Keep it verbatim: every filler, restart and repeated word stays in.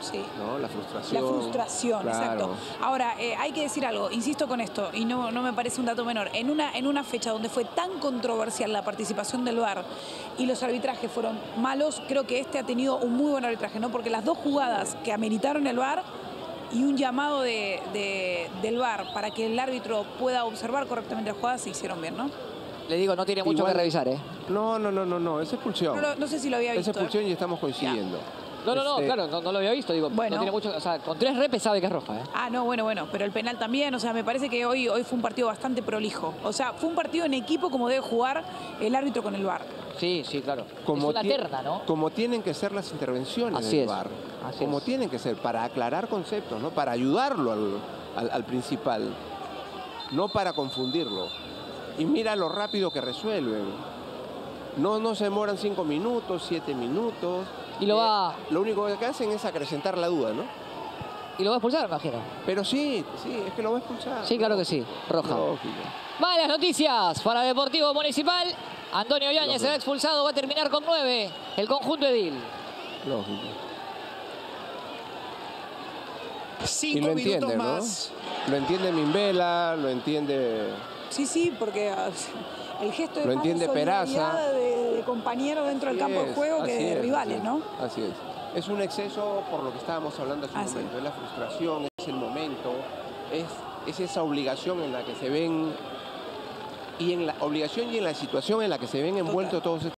Sí. ¿no? La frustración. La frustración, claro. exacto. Ahora, eh, hay que decir algo, insisto con esto, y no, no me parece un dato menor. En una, en una fecha donde fue tan controversial la participación del V A R y los arbitrajes fueron malos, creo que este ha tenido un muy buen arbitraje, ¿no? Porque las dos jugadas que ameritaron el V A R y un llamado de, de, del V A R para que el árbitro pueda observar correctamente las jugadas se hicieron bien, ¿no? Le digo, no tiene mucho Igual, que revisar, ¿eh? No, no, no, no, no, es expulsión. No, no, no sé si lo había visto. Es expulsión ¿eh? y estamos coincidiendo. No, no, no, Este... claro, no, no lo había visto, digo, bueno. no tiene mucho, o sea, con tres repes sabe que es roja, ¿eh? Ah, no, bueno, bueno, pero el penal también, o sea, me parece que hoy, hoy fue un partido bastante prolijo. O sea, fue un partido en equipo como debe jugar el árbitro con el V A R. Sí, sí, claro. Como es una terna, ¿no? Como tienen que ser las intervenciones Así del es. V A R. Así como es. tienen que ser, para aclarar conceptos, ¿no? Para ayudarlo al, al, al principal, no para confundirlo. Y mira lo rápido que resuelven. No, no se demoran cinco minutos, siete minutos. Y lo va... Eh, lo único que hacen es acrecentar la duda, ¿no? Y lo va a expulsar, me imagino. Pero sí, sí, es que lo va a expulsar. Sí, claro que sí. Roja. Lógico. Malas noticias para Deportivo Municipal. Antonio Yáñez será expulsado, va a terminar con nueve. El conjunto edil. Lógico. Cinco y lo minutos entiende, más. ¿no? Lo entiende Mimbela, lo entiende... Sí, sí, porque el gesto de Lo más entiende de solidaridad Peraza. de, de compañeros dentro Así del campo es, de juego que así de es, rivales, así ¿no? es, Así es. Es un exceso por lo que estábamos hablando hace un Así. momento. Es la frustración, es el momento, es, es esa obligación en la que se ven... Y en la obligación y en la situación en la que se ven envueltos todos estos